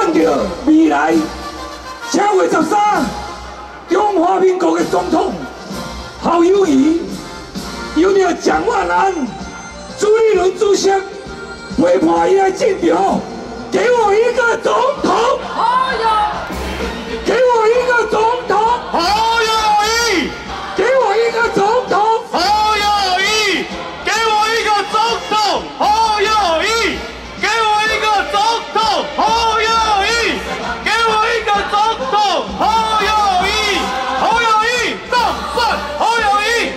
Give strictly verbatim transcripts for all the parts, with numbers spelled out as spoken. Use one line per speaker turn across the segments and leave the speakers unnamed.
望着未来正月十三，中华民国的总统侯友宜，由着蒋万安、朱立伦主席陪伴伊来进场，给我一个总统，
好友，
给我一个总统，
侯友宜，
给我一个总统，
侯友宜，给我一个总统，侯友宜，给我一个总统，侯友宜，给我一个总统，侯友宜，侯友宜当选，侯友宜。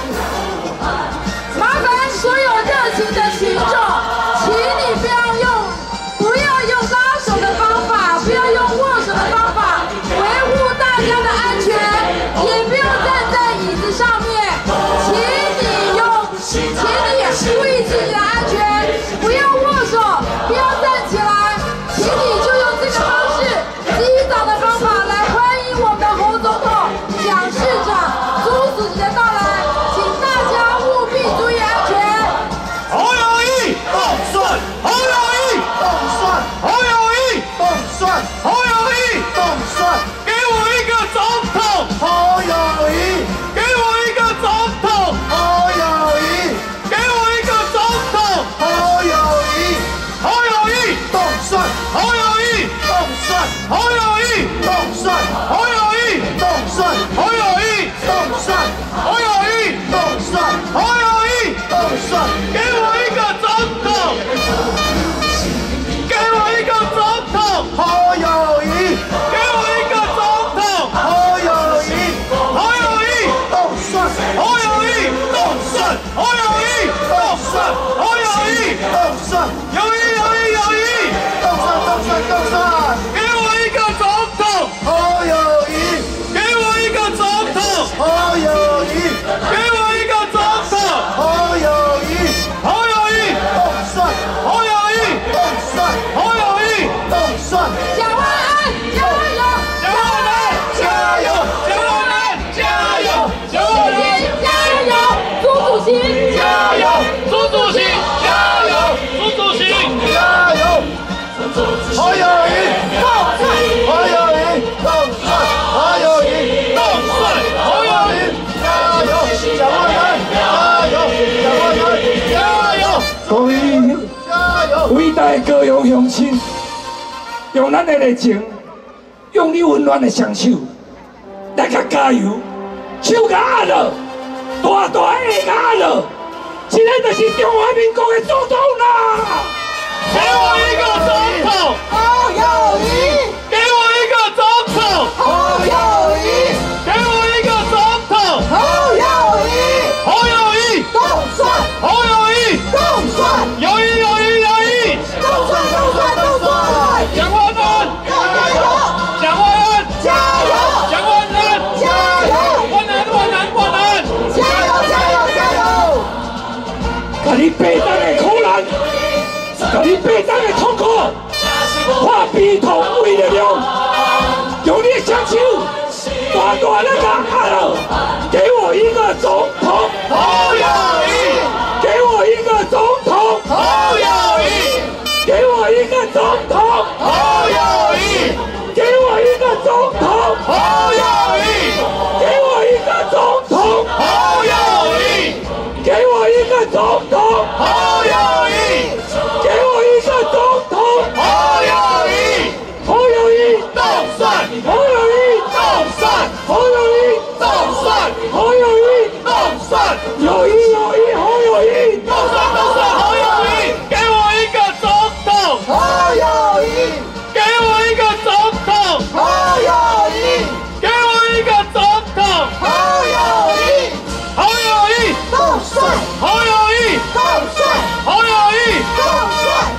麻烦所有热情的群众，请你不要用，不要用拉手的方法，不要用握手的方法，维护大家的安全，也不要站在椅子上面，请你用，请你注意自己的安全，不要握手，不要站起来，请你就用这个方式，击掌的方法来欢迎我们的侯总统、蒋市长、朱主席的到来，请大家务必注意安全。
侯友宜当选，侯友宜当选，侯友宜当选，侯友宜当选，给我一个总统，侯友宜，给我一个总统，侯友宜，给我一个总统，侯友宜，侯友宜当选，侯友宜当选，侯友宜当选，侯友宜当选，侯友宜当选，侯友宜当选，侯友宜当选，给我一个总统，给我一个总统，侯友宜，给我一个总统，侯友宜，侯友宜当选，侯友宜当选，侯友宜当选，侯友宜当选，友谊友谊友谊，当选当选当选，给我一个总统，侯友宜，给我一个总统，侯友宜，给我一个总统，侯友宜，侯友宜当选，侯友宜当选，侯友宜当选。
蒋万安，加油！
蒋万安加油！蒋万安加油！蒋万安
加油！朱主席
加油！朱主席加油！朱主席加油！侯友宜当选！侯友宜当选！侯友宜当选！侯友宜加油！蒋万安加油！蒋万安加油！
各位
加油！
伟大的高雄乡亲，用咱的热情，用你温暖的双手，来甲加油，手甲握落，大大的握落，这个就是中华民国的总统啦！
给我一个总统，
侯友宜，
给我一个总统，
侯友宜，
给我一个总统，
侯友宜，
侯友宜
动算，
侯友宜
动算，
友谊友谊友谊，
动算，动算，动算，
蒋万安
加油！
蒋万安
加油！
蒋万安
加油！
万安万安万安，
加油！加油！加油！
甲你北当的苦难，甲你北当的痛苦，化悲痛为力量，用你的双手，大大的甲握落，给我一个总统，
侯友宜，
给我一个总统，
侯友宜，
给我一个总统，
侯友宜，
给我一个总统，
侯友宜，
给我一个总统，
侯友宜，
给我一个总统，
侯友宜，
给我一个总统，
侯友宜
侯友宜，
当选，
侯友宜，
当选，
侯友宜，
当选，
侯友宜，
当选。
友谊友谊侯友宜，
都算都算侯友宜，给我一个总统，
侯友宜，
给我一个总统，
侯友宜，
给我一个总统，
侯友宜，
侯友宜，
动算，
侯友宜，
动算，
侯友宜，
动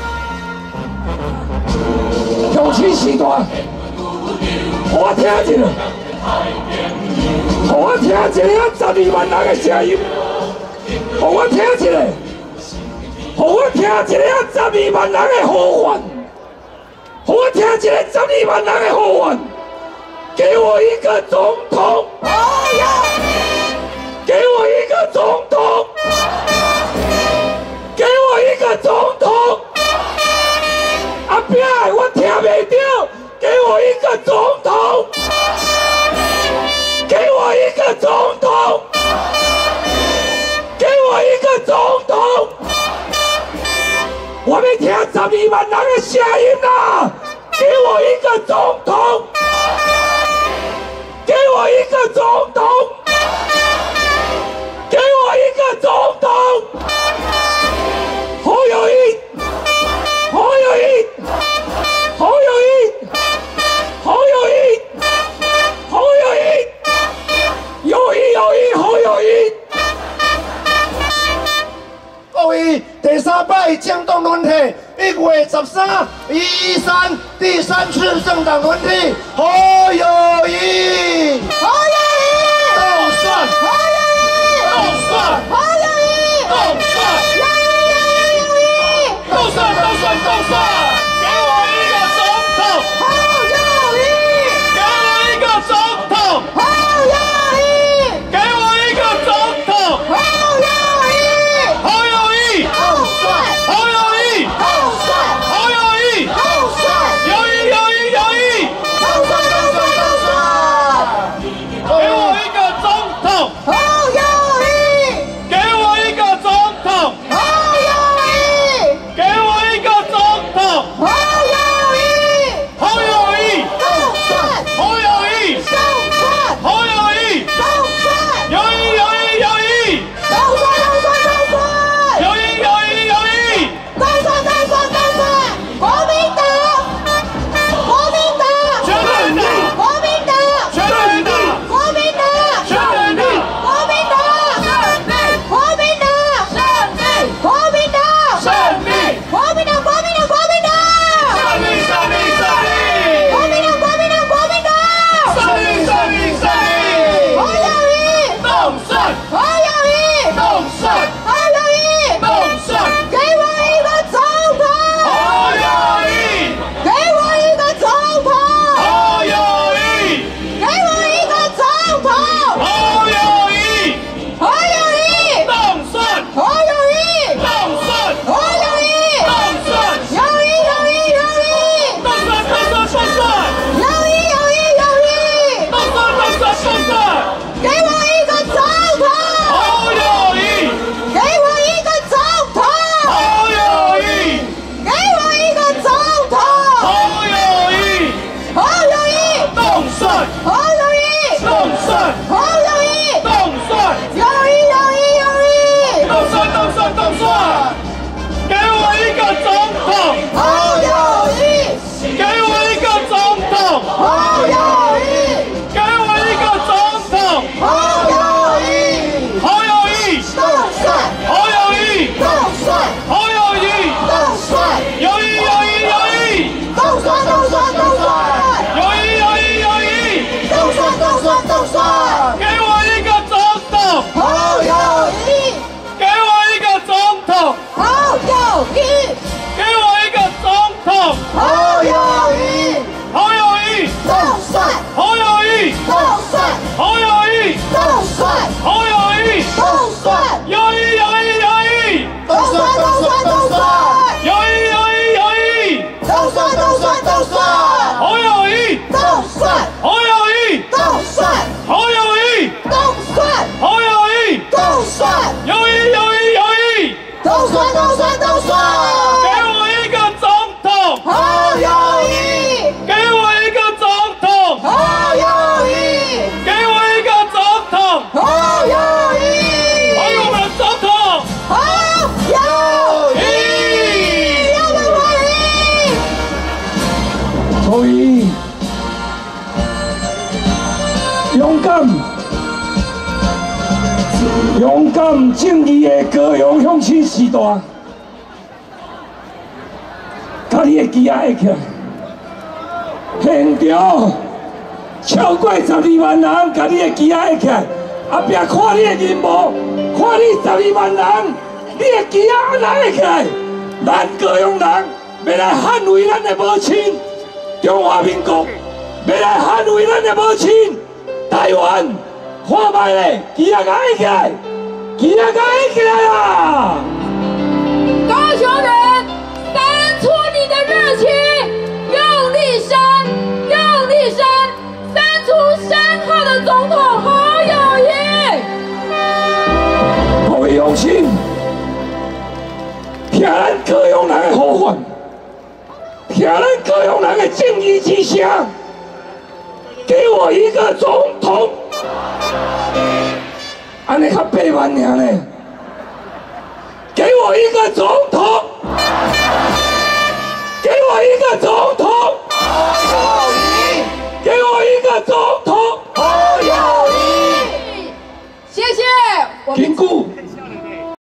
算。
乡亲时代，我听一下，我听一下十二万人的声音，让我听一下，让我听一下十二万人的呼唤，让我听一下十二万人的呼唤，给我一个总统，
侯友宜，
给我一个总统，给我一个总统，阿扁，我听袂到，给我一个总统，给我一个总统，给我一个总统！我们听十二万人的声音啦！给我一个总统！给我一个总统！给我一个总统！侯友宜，侯友宜，侯友宜，侯友宜，侯友宜，友谊友谊侯友宜。
各位，第三摆政党轮替，一月十三，一三第三次政党轮替，侯友宜，
侯友宜，
当选，
侯友宜，
当选，
侯友宜，
当选，
友谊友谊友谊，
当选，当选，当选，给我一个总统，
侯友宜，
给我一个总统，
侯友宜，
给我一个总统，
侯友宜，
侯友宜，
当选，
侯友宜，
当选，
侯友宜，
当选，
友谊，友谊，友谊，
当选，当选，当选，
给我一个总统，
侯友宜，
给我一个总统，
侯友宜，
给我一个总统，
侯友宜，
侯友宜，
当选，
侯友宜，
当选，
侯友宜，
当选，
友谊，友谊，友谊，
当选，当选，当选。
友谊，友谊，友谊，
当选当选当选！国民党，国民党，
全面的，
国民党，
全面的，
国民党，
全面的，
国民党，胜利！国民党，胜利！国民党，
胜利，
国民党，国民党，国民党，
胜利，胜利，胜利，
国民党，国民党，国民党，
胜利，胜利，胜利，
侯友宜，
当选，
侯友宜，
当选，
侯友宜，
当选，
给我一个总统，
侯友宜，
给我一个总统。
侯友宜，
给我一个总统，
侯友宜，
侯友宜，
当选，
侯友宜，
当选，
侯友宜，
当选，
友谊友谊友谊，
当选，当选，当选，
友谊友谊友谊，
当选，当选，当选，
给我一个总统，
侯友宜，
给我一个总统，
侯友宜，
给我一个总统，
侯友宜，
侯友宜，
当选，
侯友宜，
当选，
侯友宜，
当选，
友谊友谊友谊，
当选，当选，当选，给我一个总统，
侯友宜，
给我一个总统，
侯友宜，
给我一个总统，
侯友宜。
侯友宜，
当选，
侯友宜，
当选，
侯友宜，
当选，
友谊，友谊，友谊，
当选，当选，当选，
友谊，友谊，友谊，
当选，当选，当选，
给我一个总统，
侯友宜，
给我一个总统，
侯友宜，
给我一个总统，
侯友宜，
侯友宜，
当选，
侯友宜，
当选，
侯友宜，
当选，
侯友宜，
当选，
友谊，友谊，友谊，
当选，当选，当选，
友谊，友谊，友谊，
当选，当选，当选，
侯友宜，
当选，
侯友宜，
当选，
侯友宜，
当选，
侯友宜，
当选，
友谊，友谊，友谊，
当选，当选，当选。
给我一个总统，
侯友宜，
给我一个总统，
侯友宜，
给我一个总统，
侯友宜，
还有我们总统，
侯友宜，
宜，
让我们欢迎。
所以勇敢、勇敢、正义的高阳向前时代，甲你的旗仔握起来，现场超过十二万人，甲你的旗仔握起来，后壁看你的任务，看你十二万人，你的旗仔安怎握起来？咱高阳人要来捍卫咱的母亲。中华民国要来捍卫咱的母亲，台湾看卖咧，旗仔甲握起来，旗仔甲握起来啦！
高雄人，伸出你的热情，用力
高雄人的呼唤，听咱高雄人的正义之声，给我一个总统，安尼较八万尔呢，给我一个总统。